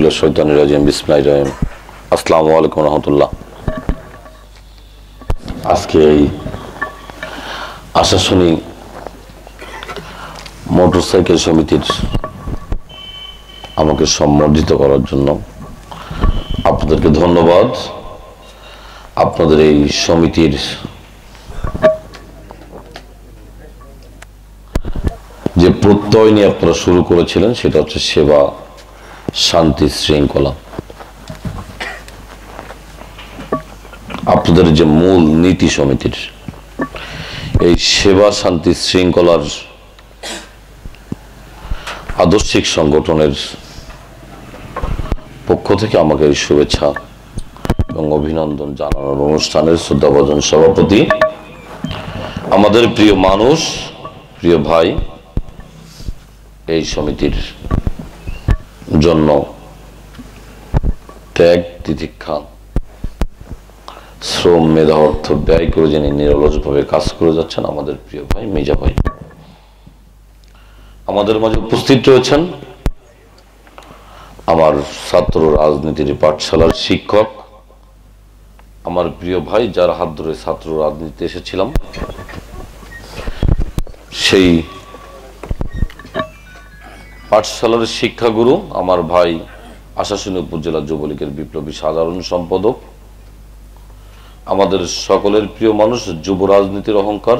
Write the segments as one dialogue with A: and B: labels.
A: মিনাশ শাইতানির রাজিম বিসমিল্লাহির রহমানির রহিম। আসসালামু আলাইকুম রাহমাতুল্লাহ। আজকে এই আশাশুনি মোটরসাইকেল সমিতির আমাকে সম্মানিত করার জন্য আপনাদেরকে ধন্যবাদ। আপনাদের এই সমিতির যে প্রত্যয় নিয়ে আপনারা শুরু করেছিলেন সেটা হচ্ছে সেবা, শান্তি, শৃঙ্খলা। আপনাদের যে মূল নীতি সমিতির এই সেবা, শান্তি, শৃঙ্খলার আদর্শিক সংগঠনের পক্ষ থেকে আমাকে এই শুভেচ্ছা এবং অভিনন্দন জানানোর অনুষ্ঠানের শ্রদ্ধাভাজন সভাপতি, আমাদের প্রিয় মানুষ, প্রিয় ভাই, এই সমিতির জন্য ত্যাগ, তিতিক্ষা, শ্রম, মেধা, অর্থ ব্যয় করে যিনি নিরলসভাবে কাজ করে যাচ্ছেন আমাদের প্রিয় ভাই মিজা ভাই। আমাদের মাঝে উপস্থিত রয়েছেন আমার ছাত্র রাজনীতির পাঠশালার শিক্ষক, আমার প্রিয় ভাই, যার হাত ধরে ছাত্র রাজনীতিতে এসেছিলাম, সেই পাঠশালার শিক্ষাগুরু আমার ভাই, আশাশুনি উপজেলা যুবলীগের বিপ্লবী সাধারণ সম্পাদক, আমাদের সকলের প্রিয় মানুষ, যুব রাজনীতির অহংকার,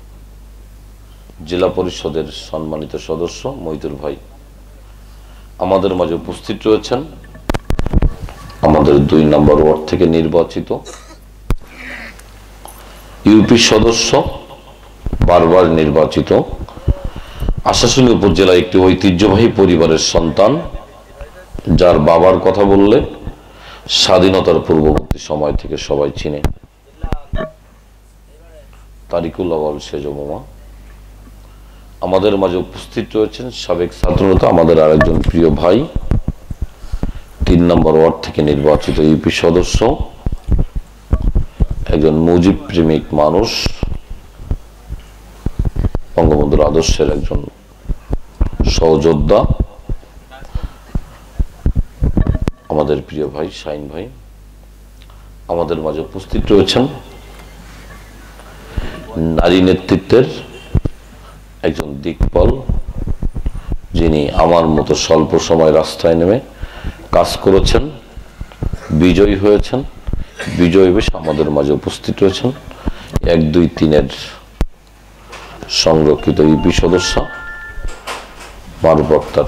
A: জেলা পরিষদের সম্মানিত সদস্য মইদুর ভাই। আমাদের মাঝে উপস্থিত রয়েছেন আমাদের ২ নম্বর ওয়ার্ড থেকে নির্বাচিত ইউপি সদস্য, বারবার নির্বাচিত, আশাশুনি উপজেলা একটি ঐতিহ্যবাহী পরিবারের সন্তান, যার বাবার কথা বললে স্বাধীনতার পূর্ববর্তী সময় থেকে সবাই চিনে, তারিকুল আওয়াল সেজ মামা। আমাদের মাঝে উপস্থিত রয়েছেন সাবেক ছাত্রনেতা, আমাদের আরেকজন প্রিয় ভাই, ৩ নম্বর ওয়ার্ড থেকে নির্বাচিত ইউপি সদস্য, একজন মুজিব প্রেমিক মানুষ, বঙ্গবন্ধুর আদর্শের একজন সহযোদ্ধা, আমাদের প্রিয় ভাই শাহিন ভাই। আমাদের মাঝে উপস্থিত রয়েছেন নারী নেতৃত্বের একজন দিকপাল, যিনি আমার মতো স্বল্প সময় রাস্তায় নেমে কাজ করেছেন, বিজয়ী হয়েছেন। বিজয়ী বেশ আমাদের মাঝে উপস্থিত রয়েছেন ১, ২, ৩-এর সংরক্ষিত ইউপি সদস্য মারুফ আক্তার।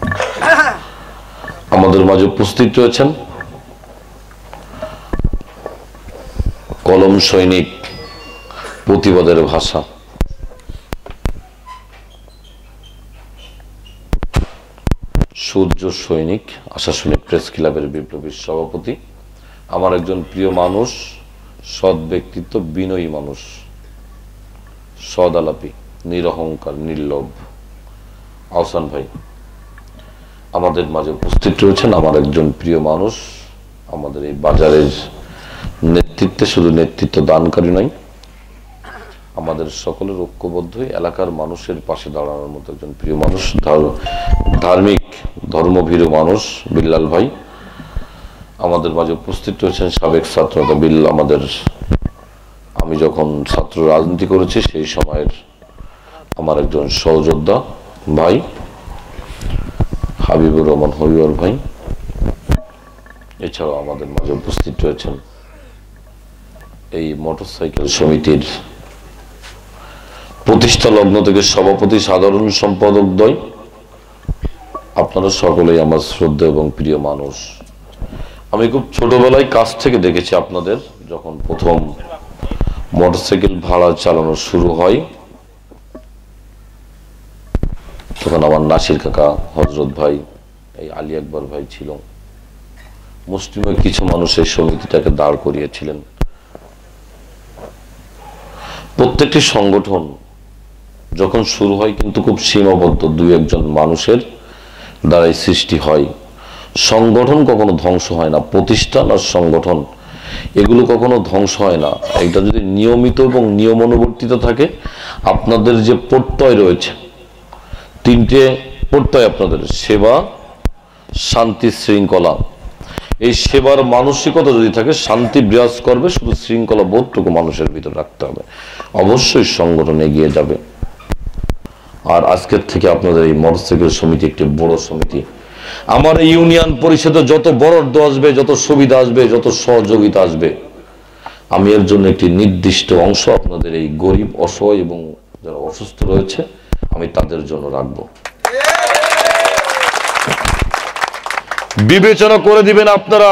A: আমাদের মাঝে উপস্থিত রয়েছেন কলম সৈনিক, প্রতিবাদের ভাষা, সূর্য সৈনিক, আশাশুনি প্রেস ক্লাবের বিপ্লবী সভাপতি, আমার একজন প্রিয় মানুষ, সৎ ব্যক্তিত্ব, বিনয়ী মানুষ, সৎ আলাপি, নিরহংকার, নির্লোভ, আহসান ভাই। আমাদের মাঝে উপস্থিত রয়েছেন আমার একজন প্রিয় মানুষ, আমাদের এই বাজারের নেতৃত্বে শুধু নেতৃত্ব দানকারী নয়, আমাদের সকলের ঐক্যবদ্ধ এলাকার মানুষের পাশে দাঁড়ানোর মতো একজন প্রিয় মানুষ, ধার্মিক, ধর্মভীরু মানুষ, বিল্লাল ভাই। আমাদের মাঝে উপস্থিত রয়েছেন সাবেক ছাত্রনেতা বিল্লাল, আমি যখন ছাত্র রাজনীতি করেছি সেই সময়ের আমার একজন সহযোদ্ধা ভাই, হাবিবুর রহমান হবিবর ভাই। এছাড়াও আমাদের মাঝে উপস্থিত রয়েছেন এই মোটরসাইকেল সমিতির প্রতিষ্ঠা লগ্ন থেকে সভাপতি, সাধারণ সম্পাদক দ্বয়। আপনারা সকলেই আমার শ্রদ্ধা এবং প্রিয় মানুষ। আমি খুব ছোটবেলায় কাছ থেকে দেখেছি আপনাদের, যখন প্রথম মোটরসাইকেল ভাড়া চালানো শুরু হয় তখন আমার নাসির কাকা, হজরত ভাই, এই আলী আকবর ভাই ছিল, মুসলিমের কিছু মানুষ এই সমিতিটাকে দাঁড় করিয়েছিলেন। প্রত্যেকটি সংগঠন যখন শুরু হয় কিন্তু খুব সীমাবদ্ধ ২-১ জন মানুষের দ্বারাই সৃষ্টি হয়। সংগঠন কখনো ধ্বংস হয় না, প্রতিষ্ঠান আর সংগঠন এগুলো কখনো ধ্বংস হয় না। এটা যদি নিয়মিত এবং নিয়মানুবর্তিত থাকে, আপনাদের যে প্রত্যয় রয়েছে, 3টে প্রত্যয় আপনাদের, সেবা, শান্তি শৃঙ্খলা, এই সেবার মানসিকতা যদি থাকে শান্তি বিরাজ করবে, শুধু শৃঙ্খলা বোধটুকু মানুষের ভিতর রাখতে হবে, অবশ্যই সংগঠন এগিয়ে যাবে। আর আজকের থেকে আপনাদের এই মোটরসাইকেল সমিতি একটি বড় সমিতি। আমার এই ইউনিয়ন পরিষদে যত বরাদ্দ আসবে, যত সুবিধা আসবে, যত সহযোগিতা আসবে, আমি এর জন্য একটি নির্দিষ্ট অংশ আপনাদের এই গরিব, অসহায় এবং যারা অসুস্থ রয়েছে আমি তাদের জন্য রাখবো। বিবেচনা করে দিবেন আপনারা।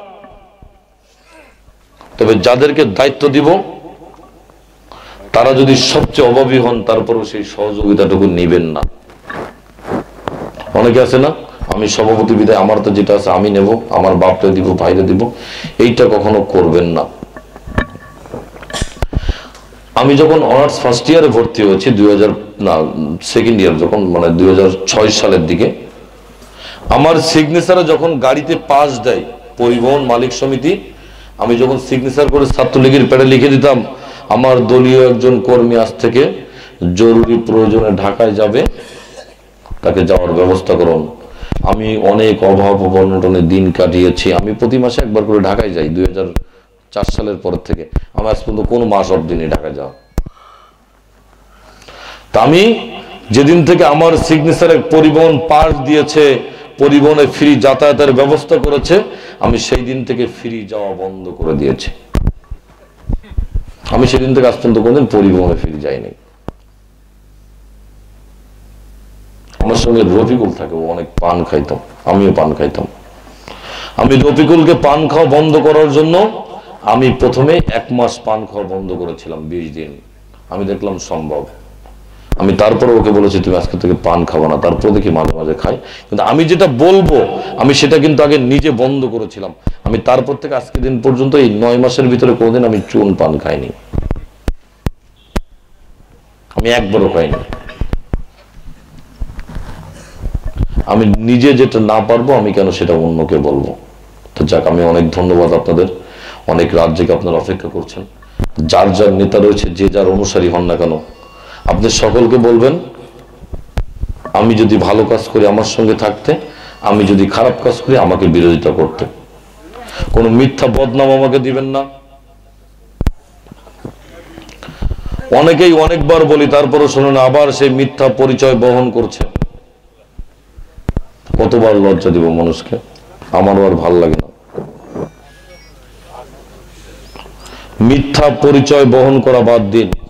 A: তবে যাদেরকে দায়িত্ব দিব তারা যদি সবচেয়ে অভাবী হন, তারপরেও সেই সহযোগিতাটুকু নিবেন না। অনেকে আছে না, আমি সভাপতি বিদায় আমার তো যেটা আছে আমি নেব, আমার বাপটা দিব, ভাইরা দিব, এইটা কখনো করবেন না। আমি যখন অনার্স ফার্স্ট ইয়ারে ভর্তি হয়েছি, সেকেন্ড ইয়ার যখন, মানে 2006 সালের দিকে, আমার সিগনেচারে যখন গাড়িতে পাস দেয় পরিবহন মালিক সমিতি, আমি যখন সিগনেচার করে ছাত্রলীগের প্যাডে লিখে দিতাম, আমার দলীয় একজন কর্মী আজ থেকে জরুরি প্রয়োজনে ঢাকায় যাবে, তাকে যাওয়ার ব্যবস্থা করুন। আমি অনেক অভাব অনটনে দিন কাটিয়েছি। আমি প্রতি মাসে একবার করে ঢাকায় যাই 2004 সালের পর থেকে। আমি আজ পর্যন্ত কোনো মাস অবদিনই ঢাকায় যাওয়া। তা আমি যেদিন থেকে আমার সিগনেচারে পরিবহন পাস দিয়েছে, পরিবহনে ফ্রি যাতায়াতের ব্যবস্থা করেছে, আমি সেই দিন থেকে ফ্রি যাওয়া বন্ধ করে দিয়েছি। আমি সেদিন থেকে আজ পর্যন্ত কোনদিন পরিবহনে ফ্রি যাইনি। আমার সঙ্গে রফিকুল থাকে, ও অনেক পান খাইতাম, আমিও পান খাইতাম। আমি রফিকুলকে পান খাওয়া বন্ধ করার জন্য আমি প্রথমে 1 মাস পান খাওয়া বন্ধ করেছিলাম, 20 দিন। আমি দেখলাম সম্ভব। আমি তারপরে ওকে বলেছি তুমি আজকে থেকে পান খাবো না, তারপর দেখি মাঝে মাঝে খাই। কিন্তু আমি যেটা বলবো আমি সেটা কিন্তু আগে নিজে বন্ধ করেছিলাম। আমি তারপর থেকে আজকে দিন পর্যন্ত এই 9 মাসের ভিতরে কোনোদিন আমি চুন পান খাইনি, আমি একবারও খাইনি। আমি নিজে যেটা না পারবো আমি কেন সেটা অন্যকে বলবো। তো যাক, আমি অনেক ধন্যবাদ আপনাদের। অনেক রাত জেগে আপনারা অপেক্ষা করছেন। যার যার নেতা রয়েছে, যে যার অনুসারী হন না কেন, আপনি সকলকে বলবেন আমি যদি ভালো কাজ করি আমার সঙ্গে থাকতে, আমি যদি খারাপ কাজ করি আমাকে বিরোধিতা করতে। কোনো মিথ্যা বদনাম আমাকে দিবেন না। অনেকেই অনেকবার বলি, তারপরও শোনেন, আবার সেই মিথ্যা পরিচয় বহন করছে। কতবার লজ্জা দিব মানুষকে, আমারও আর ভাল লাগে না। মিথ্যা পরিচয় বহন করা বাদ দিন।